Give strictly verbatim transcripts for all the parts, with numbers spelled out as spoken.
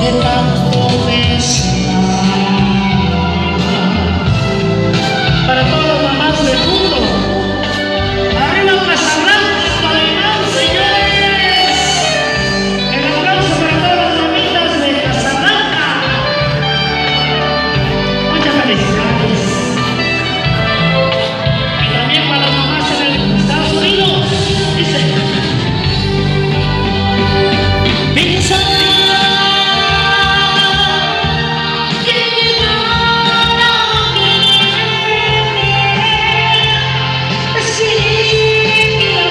de tanto desear. Para todas las mamás del mundo, arriba Casablanca, Palemán, señores. El aplauso para todas las mamitas de Casablanca. Muchas felicidades. Y también para las mamás en el Estados Unidos. Dice: pensar que llegar a querer sin la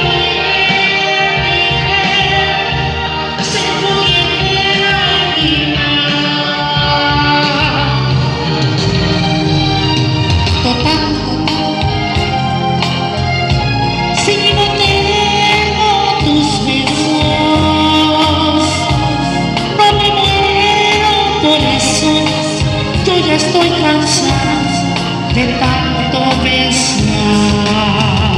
muerte se pudiera evitar. Total, si no tengo tus besos, no me muero por eso. Yo ya estoy cansada de tanto desear.